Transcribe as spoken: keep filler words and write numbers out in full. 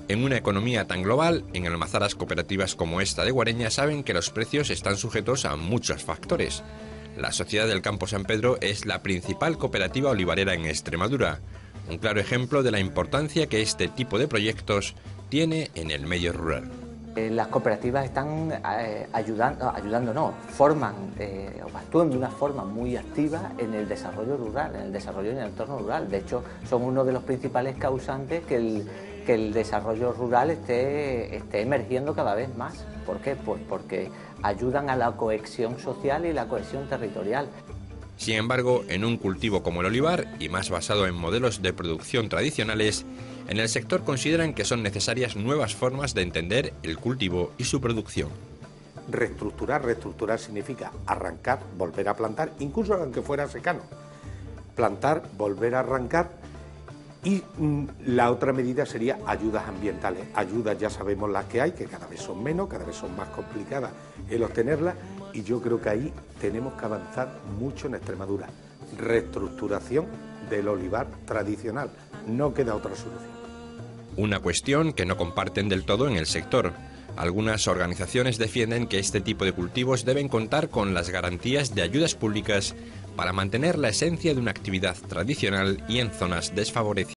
En una economía tan global, en almazaras cooperativas como esta de Guareña saben que los precios están sujetos a muchos factores. La Sociedad del Campo San Pedro es la principal cooperativa olivarera en Extremadura, un claro ejemplo de la importancia que este tipo de proyectos tiene en el medio rural. Las cooperativas están eh, ayudando, ayudando no, forman eh, o actúan de una forma muy activa en el desarrollo rural, en el desarrollo en el entorno rural. De hecho, son uno de los principales causantes que el, que el desarrollo rural esté, esté emergiendo cada vez más. ¿Por qué? Pues porque ayudan a la cohesión social y la cohesión territorial. Sin embargo, en un cultivo como el olivar, y más basado en modelos de producción tradicionales, en el sector consideran que son necesarias nuevas formas de entender el cultivo y su producción. Reestructurar, reestructurar significa arrancar, volver a plantar, incluso aunque fuera secano. Plantar, volver a arrancar y mm, la otra medida sería ayudas ambientales. Ayudas ya sabemos las que hay, que cada vez son menos, cada vez son más complicadas el obtenerlas y yo creo que ahí tenemos que avanzar mucho en Extremadura. Reestructuración del olivar tradicional, no queda otra solución. Una cuestión que no comparten del todo en el sector. Algunas organizaciones defienden que este tipo de cultivos deben contar con las garantías de ayudas públicas para mantener la esencia de una actividad tradicional y en zonas desfavorecidas.